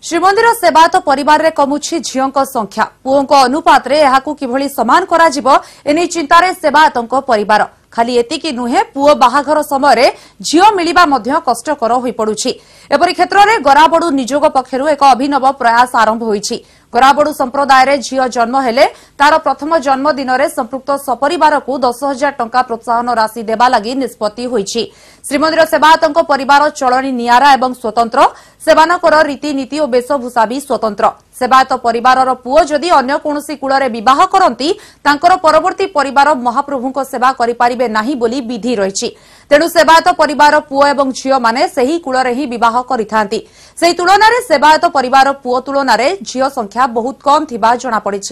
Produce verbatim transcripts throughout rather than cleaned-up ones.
श्रीमंदिर सेवायत परिवार रे कमुछि झियों संख्या पुओं अनुपात रे एहाकु किभली समान करा जिवो एनी चिंतारे सेवायतों परिवार खाली एतिकी नुहे पुओ बाहाघर समय झियो मिलिबा मध्य कष्टकर होई पडुछि। एपरि क्षेत्र में गराबडू निजोग पक्षरु एक अभिनव प्रयास आरंभ होईछि। गराबडू संप्रदाय रे झियो जन्म हेले तार प्रथम जन्मदिन में संपृक्त सपरिवार को दस हजार टंका प्रोत्साहन राशि देवा लगी निष्पत्ति होईछि। श्रीमंदिर सेवायतों परिवार चलनी नियारा एवं स्वतंत्र सेवानकर रीतिनीति और वेशभूषा भी स्वतंत्र। सेवायत परिवार पुओ जदि अन्य कोनोसी कूଳରେ विवाह करती तांकर परवर्ती परिवार महाप्रभुଙ୍କ सेवा करिपारिबे नाही बोली विधि रहिछि। तेणु सेवायत परिवार पुओ एवं झियो माने सेही कूଳରେ ही विवाह करिथांती। सेही तुलनारे सेवायत परिवार पुओ तुलनारे झियो संख्या बहुत कम थिबा जणा पड़िछि।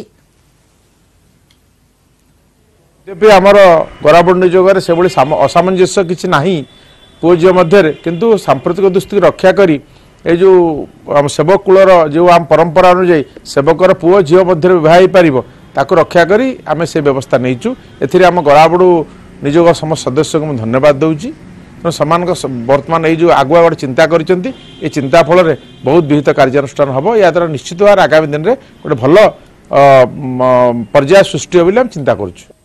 तेबे हमर गराबडू निजोगरे सेबोली असामंजस्य किछि नाही पुओ झियो मध्य किंतु सांप्रदायिक दृष्टि रक्षा करी ए जो सेवक कूलर जो आम परंपरा अनुजाई सेवकर पुओ झियो मध्य विवाह हो पार ताको रक्षा करी आम से व्यवस्था नहींचु। एथिरे आम गराबडू निजोग समस्त सदस्य को धन्यवाद दूची। तेणु समान बर्तमान ये जो आगुआ गोटे चिंता करिसेंती ए चिंता फल बहुत विहित कार्यानुष्ठान हम या द्वारा निश्चित भाव आगामी दिन में गोटे भल पर्याय सृष्टि हो चिंता करुँ।